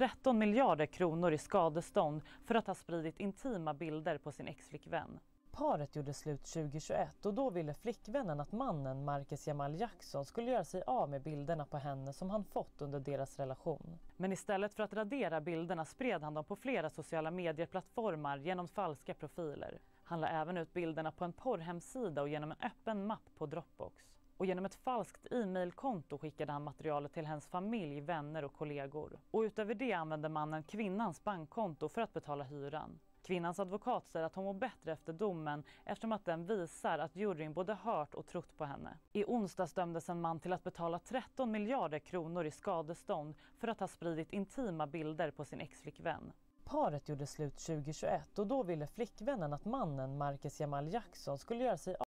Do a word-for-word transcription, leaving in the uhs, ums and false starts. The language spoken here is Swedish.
tretton miljarder kronor i skadestånd för att ha spridit intima bilder på sin exflickvän. Paret gjorde slut tjugohundratjugoett och då ville flickvännen att mannen Marcus Jamal Jackson skulle göra sig av med bilderna på henne som han fått under deras relation. Men istället för att radera bilderna spred han dem på flera sociala medieplattformar genom falska profiler. Han la även ut bilderna på en porrhemsida och genom en öppen mapp på Dropbox. Och genom ett falskt e-mailkonto skickade han materialet till hennes familj, vänner och kollegor. Och utöver det använde mannen kvinnans bankkonto för att betala hyran. Kvinnans advokat säger att hon mår bättre efter domen eftersom att den visar att juryn både hört och trott på henne. I onsdags dömdes en man till att betala tretton miljarder kronor i skadestånd för att ha spridit intima bilder på sin exflickvän. Paret gjorde slut tjugohundratjugoett och då ville flickvännen att mannen Marcus Jamal Jackson skulle göra sig av